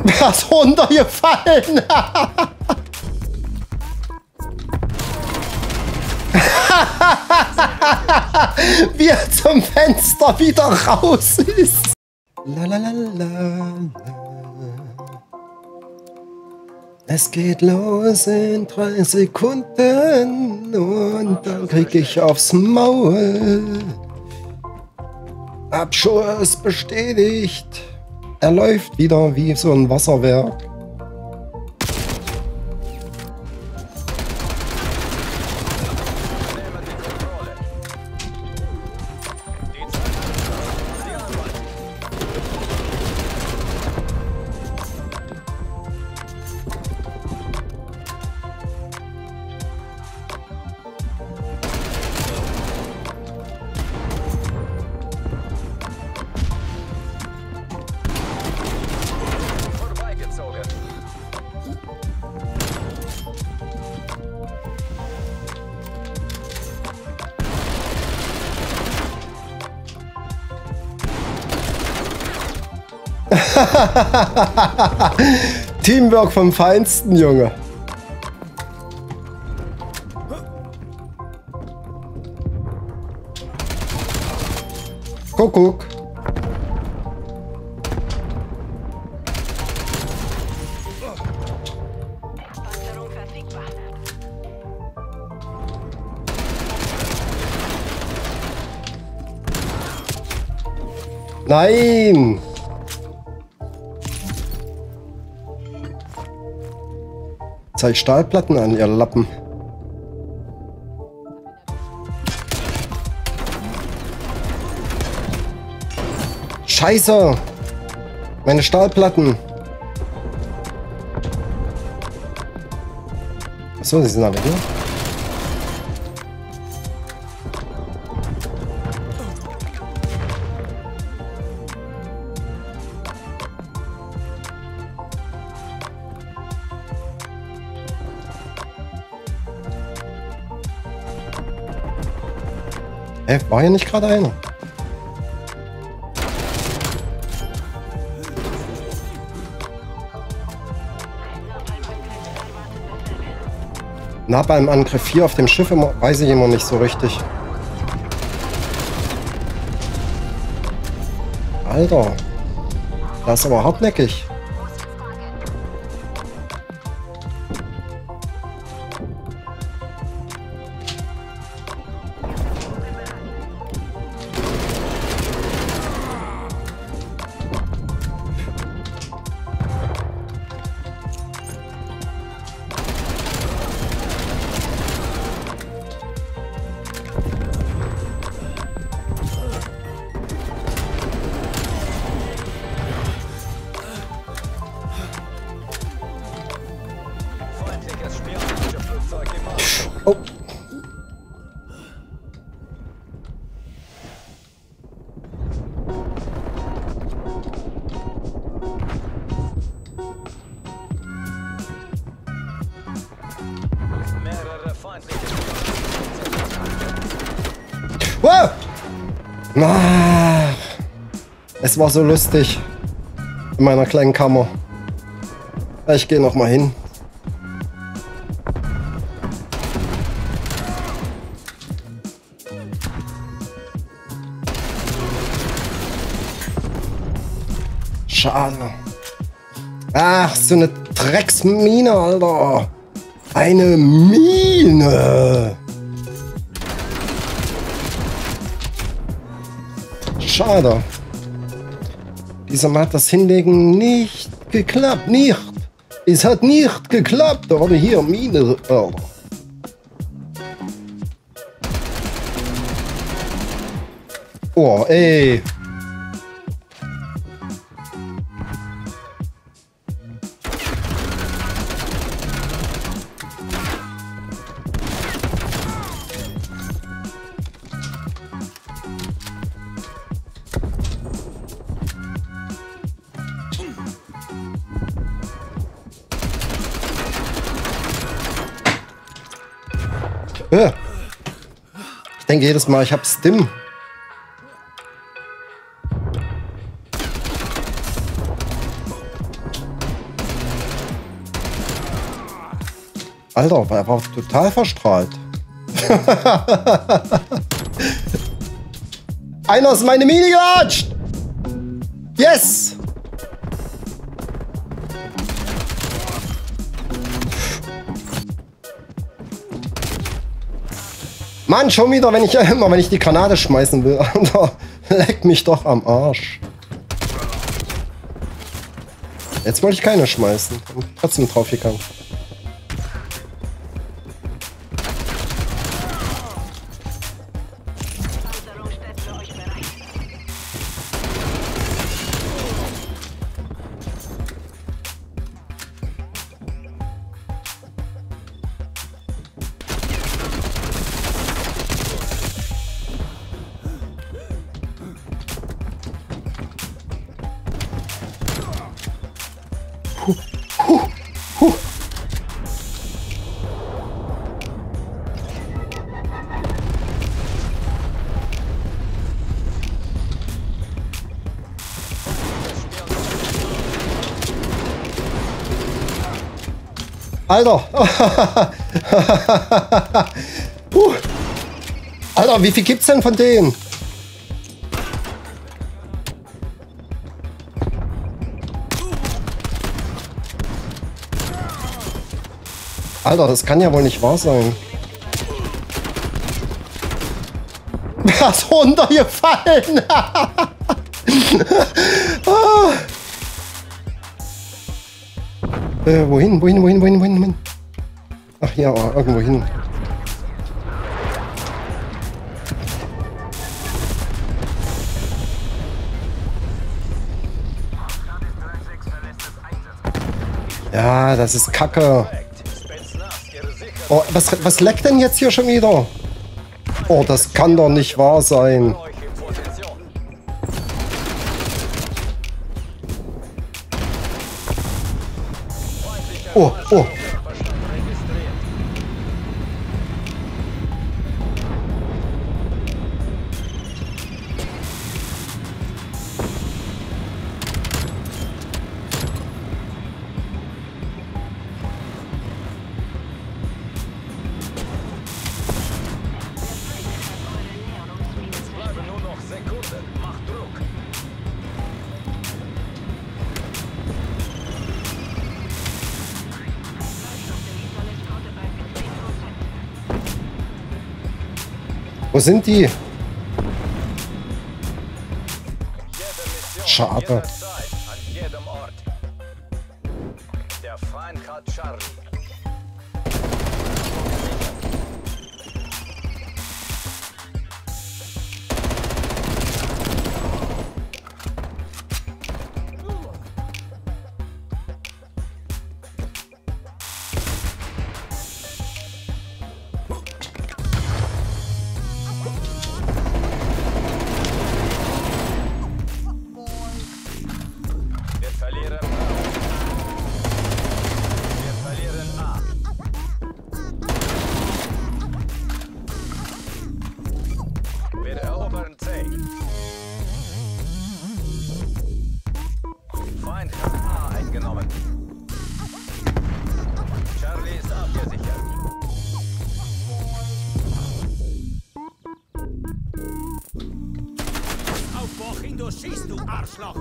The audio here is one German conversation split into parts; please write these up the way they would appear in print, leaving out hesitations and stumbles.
Er ist runtergefallen. Wie er zum Fenster wieder raus ist. Lalalala. Es geht los in 3 Sekunden und dann krieg ich aufs Maul. Abschuss bestätigt. Er läuft wieder wie so ein Wasserwerk. Teamwork vom Feinsten, Junge. Kuckuck. Nein! Zeig Stahlplatten an, ihr Lappen. Scheiße! Meine Stahlplatten! Achso, die sind alle hier. War hier nicht gerade einer? Na, beim Angriff hier auf dem Schiff weiß ich immer nicht so richtig. Alter, das ist aber hartnäckig. Oh. Wow. Ah. Es war so lustig in meiner kleinen Kammer. Ich gehe noch mal hin. Schade. Ach, so eine Drecksmine, Alter. Eine Mine. Schade. Diesmal hat das Hinlegen nicht geklappt. Nicht. Es hat nicht geklappt. Da wurde hier Mine. Alter. Oh, ey. Ich denke jedes Mal, ich habe Stim. Alter, er war total verstrahlt. Einer ist meine Mini gelatscht! Yes! Mann, schon wieder, wenn ich die Granate schmeißen will. Alter, leck mich doch am Arsch. Jetzt wollte ich keine schmeißen. Trotzdem draufgegangen. Alter! Alter, wie viel gibt's denn von denen? Alter, das kann ja wohl nicht wahr sein. Er ist runtergefallen! Wohin? Ach ja, irgendwo hin. Ja, das ist Kacke. Oh, was leckt denn jetzt hier schon wieder? Oh, das kann doch nicht wahr sein. Oh. Wo sind die? Schade. Der Feind hat Charlie. Charlie ist abgesichert. Auf wohin du schießt, du Arschloch!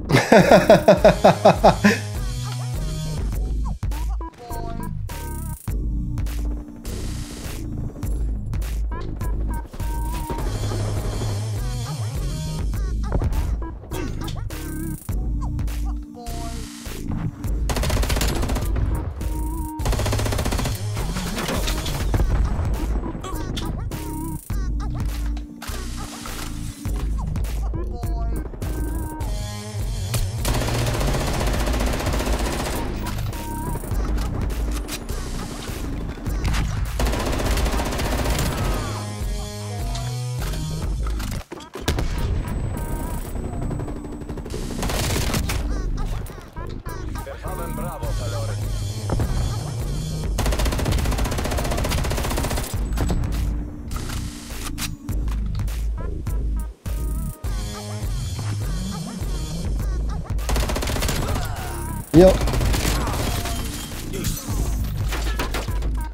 Bravo verloren. Ja.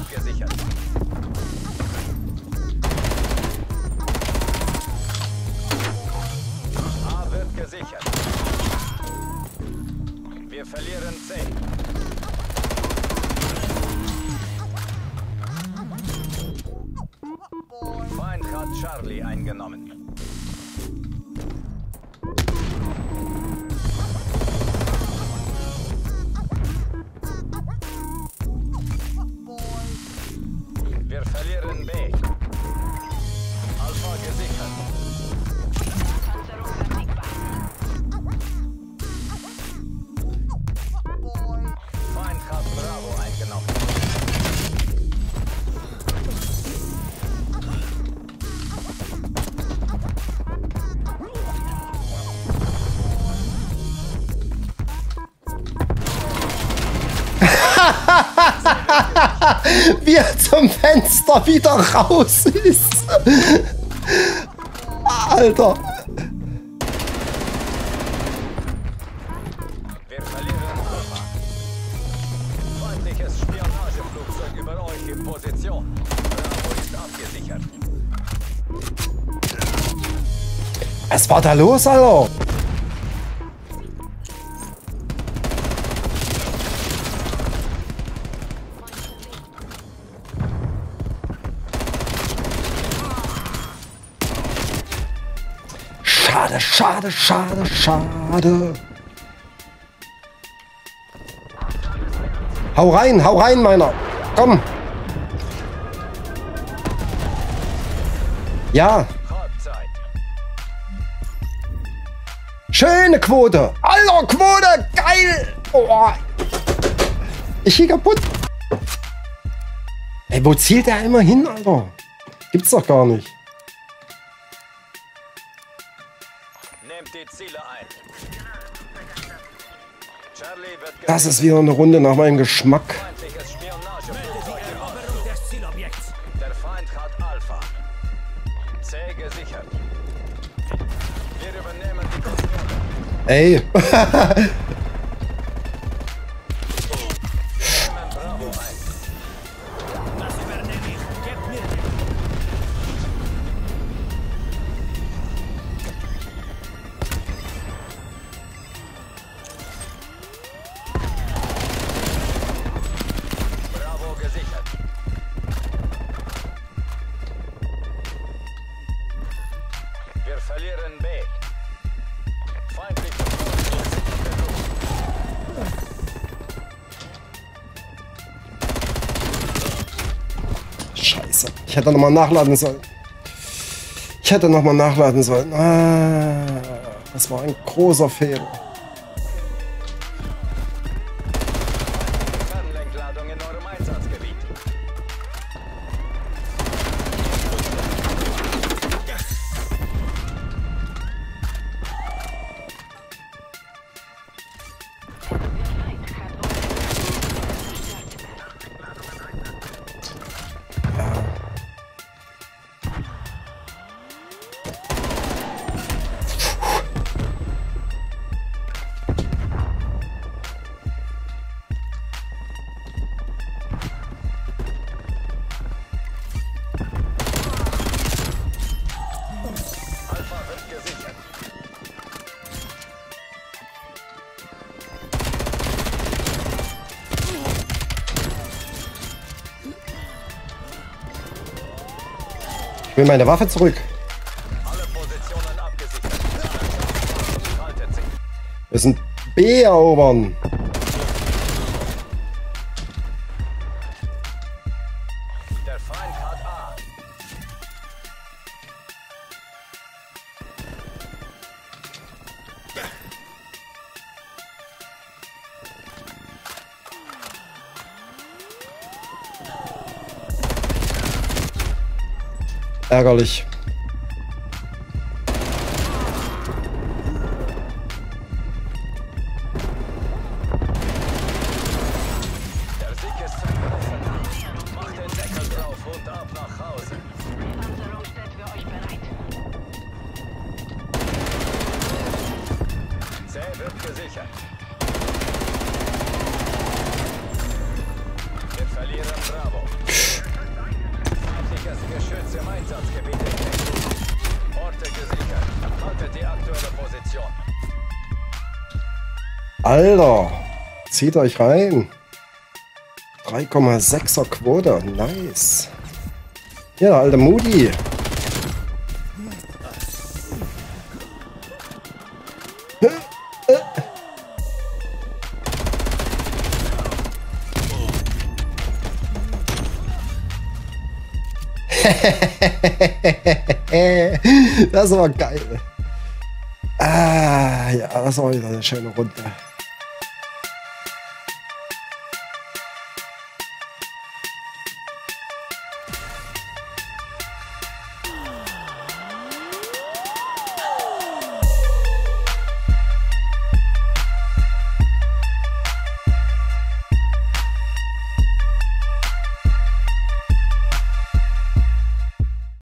abgesichert. A wird gesichert. Wir verlieren C. Feind hat Charlie eingenommen. Wir verlieren B. Alpha gesichert. Feind hat Bravo eingenommen. Wie er zum Fenster wieder raus ist. Alter. Wir verlieren Alpha. Feindliches Spionageflugzeug über euch in Position. Bravo ist abgesichert. Was war da los, Alter? Schade, schade, schade, schade. Hau rein, meiner. Komm. Ja. Halbzeit. Schöne Quote. Alter, Quote. Geil. Oh. Ich hier kaputt. Ey, wo zielt der immer hin, Alter? Gibt's doch gar nicht. Nehmt die Ziele ein. Charlie wird Das ist wieder eine Runde nach meinem Geschmack. feindliches Spionageflugzeug im Eroberung des Zielobjekts. Der Feind hat Alpha. C gesichert. Wir übernehmen die Kontrolle. Ey. Nehmen Bravo ein. Das übernehme ich. Gebt mir den. Bravo gesichert. Wir verlieren B. Feindliche Flugzeug in der Luft. Scheiße. Ich hätte nochmal nachladen sollen. Ah, das war ein großer Fehler. Fernlenkladung in eurem Einsatzgebiet. Alpha wird gesichert. Ich will meine Waffe zurück. Alle Positionen abgesichert. Haltet sich. Wir müssen B erobern. Der Feind hat A. Ärgerlich. Der Sieg ist zergriffen. Macht den Deckel drauf und ab nach Hause. Panzerungsset für euch bereit. C wird gesichert. Wir verlieren Bravo. Feindliches Geschütz im Einsatzgebiet entdeckt. Orte gesichert. Haltet die aktuelle Position. Alter, zieht euch rein. 3,6er Quote, nice. Ja, alter Moody. Das war geil. Ah, ja, das war wieder eine schöne Runde.